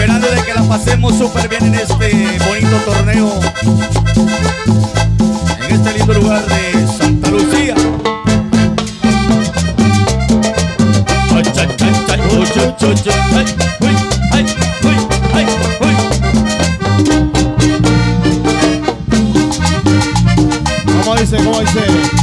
esperando de que la pasemos súper bien en este bonito torneo, en este lindo lugar de Santa Lucía. Ay, ay, ay, ay, uy, uy, uy, ay, uy, ay, uy, ay, uy. ¿Cómo dice? ¿Cómo dice?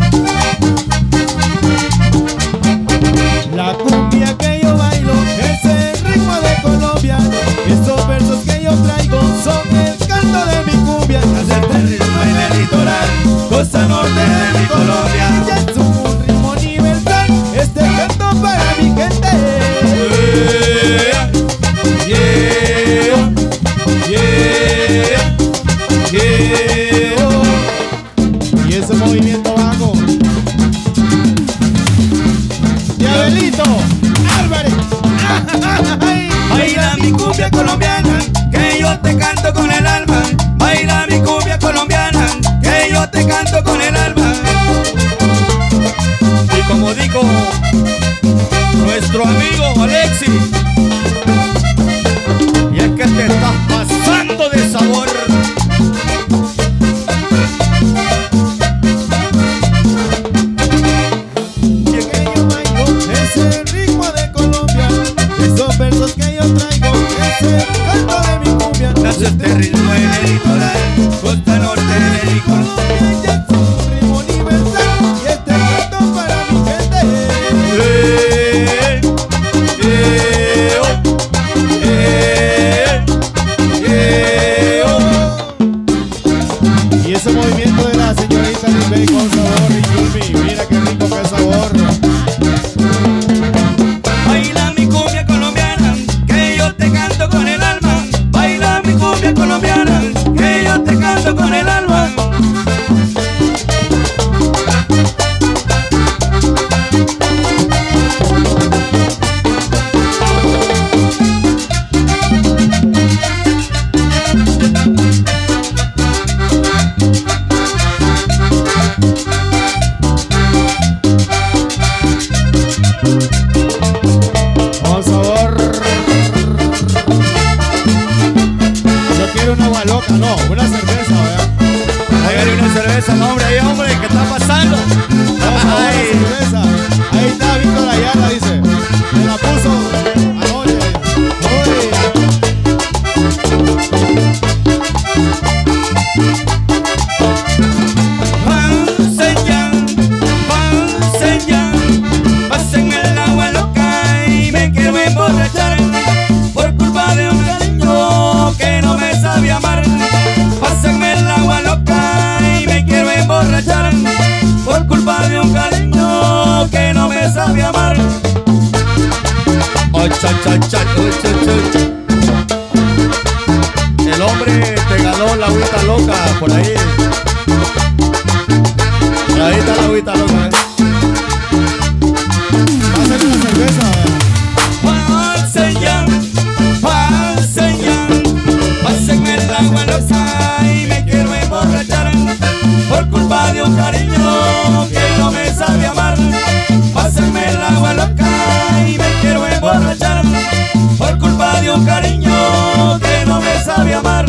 La cumbia que yo bailo es el ritmo de Colombia. Estos versos que yo traigo son el canto de mi cumbia. Hacerte ritmo en el litoral, costa norte de mi Colombia. Ya es un ritmo universal, este canto para mi gente. Yeah, yeah, yeah, yeah. Y ese movimiento bajo de Abelito Álvarez. Baila mi cumbia colombiana, que yo te canto con el alma. Baila mi cumbia colombiana, que yo te canto con el alma. Y como dijo nuestro amigo Alexi, y es que te estás pasando de sabor. Versos que yo traigo, es el canto de mi cumbia. Nace este ritmo en el litoral, costa norte de mi Colombia. Ya es un ritmo universal y este canto para mi gente. Y ese movimiento de la señorita Lisbeth con sabor y Yumi, mira qué rico que sabor. Baila mi cumbia colombiana, que yo te canto con el alma. Baila mi cumbia colombiana, que yo te canto con el alma. Con sabor. Yo quiero una agua loca, no, una cerveza, ¿verdad? Hágale una cerveza, no, hombre, ahí, hombre, ¿qué está pasando? Vamos a ver Ay. la cerveza. Ahí está Víctor Ayala, dice. Me la puso anoche. Oye. Pásenme el agua loca y me quiero emborrachar por culpa de un cariño que no me sabe amar. Pásenme el agua loca y me quiero emborrachar por culpa de un cariño que no me sabe amar. Ay, cha, cha, cha, ay, cha, cha. El hombre te ganó la agüita loca por ahí. Ahí está la agüita loca, ¿eh? Pásale una cerveza, pásenme el agua loca y me quiero emborrachar por culpa de un cariño que no me sabe amar. Pásenme el agua loca y me quiero emborrachar por culpa de un cariño que no me sabe amar.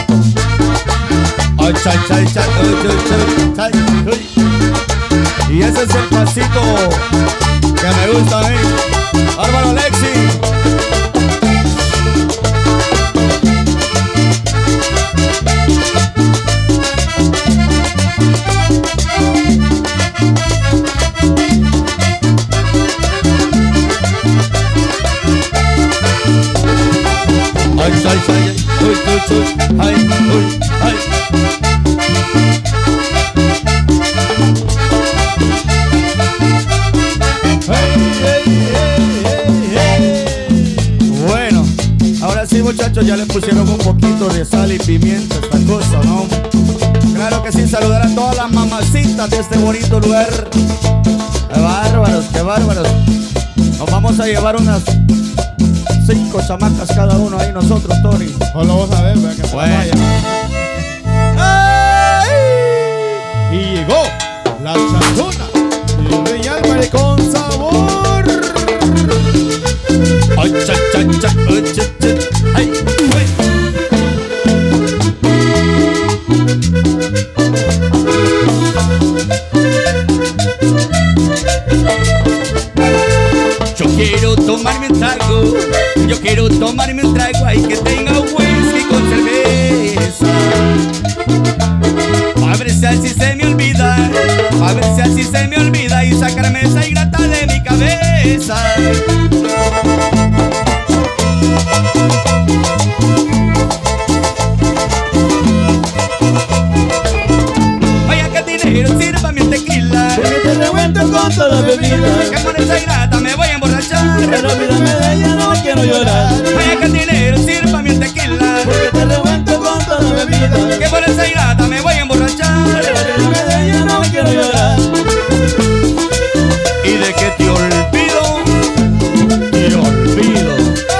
Ay, chay, chay, chay, chay, chay, chay. Y ese es el pasito que me gusta a mí. Álvaro Alexi. Ay, ay, ay, uy, uy, uy, ay, uy, ay. Bueno, ahora sí, muchachos, ya le pusieron un poquito de sal y pimienta a esta cosa, ¿no? Claro que sí, saludar a todas las mamacitas de este bonito lugar. ¡Qué bárbaros, qué bárbaros! Nos vamos a llevar unas 5 chamacas cada uno ahí nosotros, Tony. O lo vamos a ver, que Bueno. vaya. Y llegó la chanzona de Rey Álvarez con sabor. Ay, cha, cha, cha, ay, cha, cha, ay. Yo quiero tomarme un trago ahí que tenga whisky con cerveza. A ver si así se me olvida, a ver si así se me olvida y sacarme esa ingrata de mi cabeza. Vaya que dinero, sírvame un tequila, porque te revuelto con toda bebida. que por esa ingrata me voy a emborrachar. Pero olvídame de ella, no quiero llorar. Vaya que dinero, sírvame un tequila, porque te revuelto con toda bebida. que por esa ingrata me voy a emborrachar. Pero olvídame de ella, no quiero llorar. Y de que te olvido, te olvido.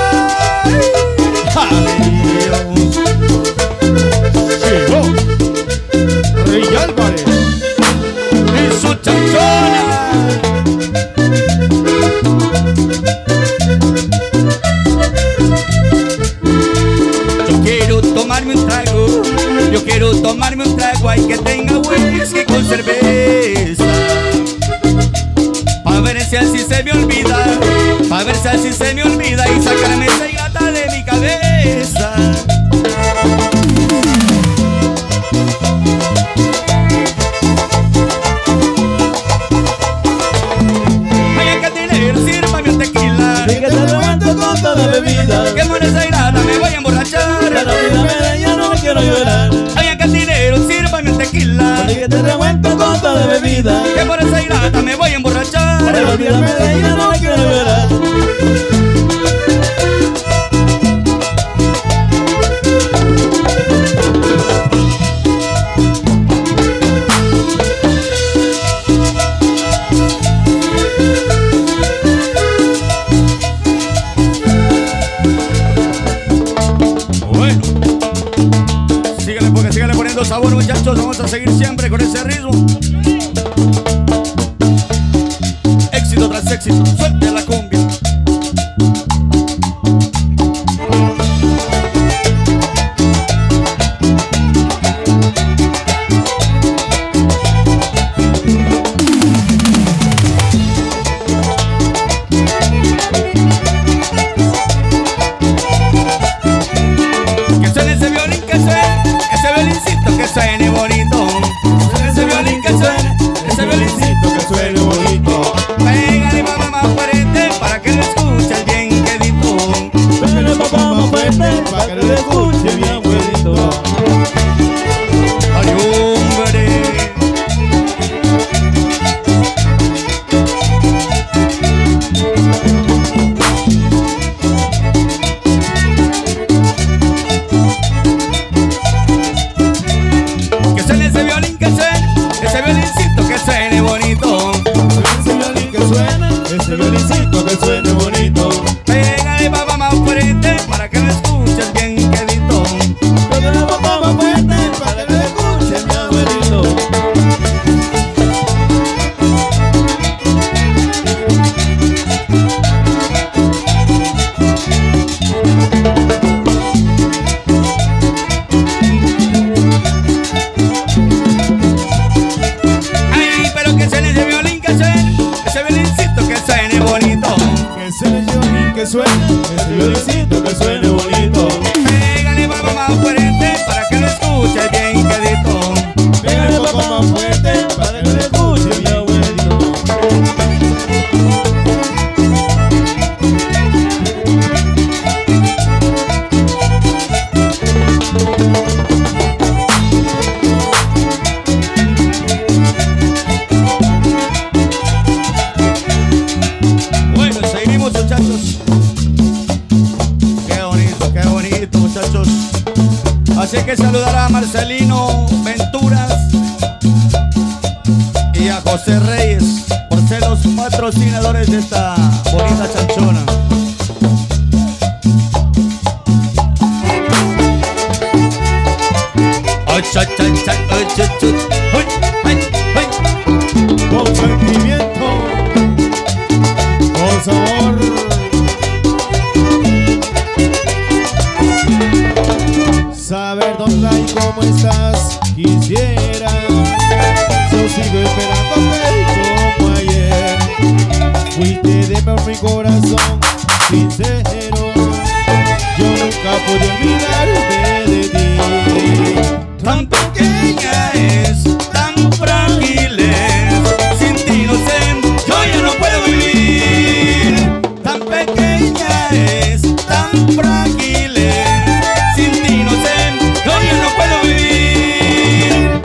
Adiós. Llegó Rey Álvarez Y su chanchona. Yo quiero tomarme un trago, yo quiero tomarme un trago ay que tenga whisky con cerveza. Pa' ver si así se me olvida, pa' ver si así se me olvida y sacarme esa ingrata de mi cabeza. Vaya que dinero, sírvame un tequila, y que te revuelto con toda bebida. que por esa ingrata me voy a emborrachar. Pero olvídame de ella, no quiero llorar. Vaya que dinero, sírvame un tequila, y que te revuelto con toda bebida. que por esa ingrata me voy a emborrachar. Pero olvídame de ella, no quiero llorar. Bueno, síganle porque síganle poniendo sabor, muchachos. Vamos a seguir siempre con ese ritmo. Éxito tras éxito, suelte la cumbia. Que suene ese violín, que suene ese violincito, que suene bonito. Ese violín que suene, ese violincito que suene bonito. Pégale papá más fuerte para que lo escuches bien quedito. Pégale papá más fuerte para que lo escuche mi abuelito. Ay, hombre. Que suene ese violín, que suene ese violincito, que suene bonito. Ese violín que suene, ese violincito que suene bonito. Pégale papá más fuerte para que lo escuches bien quedito. Pégale papá más fuerte para que lo escuche mi abuelito. Ay, pero que suene ese violín, que suene ese violincito, que suene bonito. Que suene el violín que suene, ese violincito que suene bonito. Pégale papá más fuerte para que lo escuches bien quedito. Pégale papá más fuerte para que lo escuche mi abuelito. Bueno, seguimos, muchachos. Qué bonito, muchachos. Así que saludar a Marcelino Venturas y a José Reyes por ser los patrocinadores de esta bonita chanchona. Ay, cha, cha, cha, ay, cha, cha, ay, ay, ay. Con sentimiento, con sabor. Saber dónde y cómo estás, quisiera. Yo sigo esperándote como ayer. Fuiste de mi corazón, sincero. pude olvidarme de ti. Tan pequeña es, tan frágil es, sin ti no sé, yo ya no puedo vivir. Tan pequeña es, tan frágil es, sin ti no sé, yo ya no puedo vivir.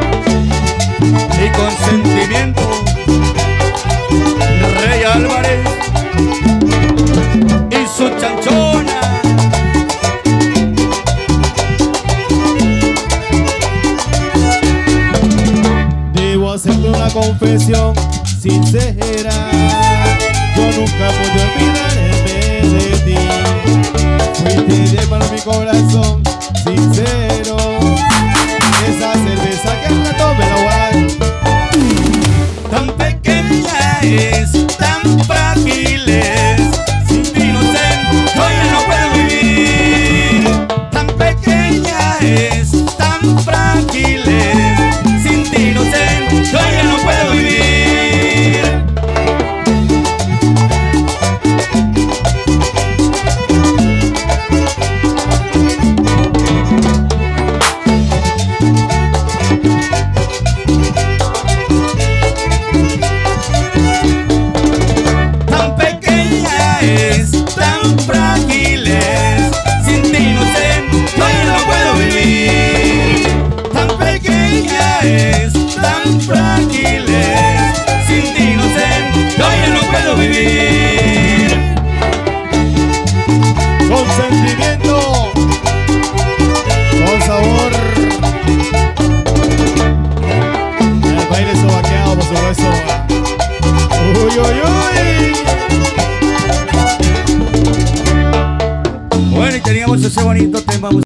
Y con sentimiento, Rey Álvarez y su chanchona. Hacerte una confesión sincera, yo nunca pude olvidarme de ti. Fuiste ideal para mi corazón sincero, esa cerveza que al rato me la voy. Tan pequeña es, tan frágil es, sin ti no sé, yo ya no puedo vivir. Tan pequeña es, tan frágil es, sin ti no sé, yo ya no puedo vivir. Tan pequeña es, tan frágil es, sin ti no sé, yo ya no puedo vivir. Tan pequeña es, tan frágil es, sin ti no sé, yo ya no puedo vivir. Con sentimiento, con sabor. El baile sobaqueado, por supuesto. Uy, uy, uy. Bueno, y teníamos ese bonito tema.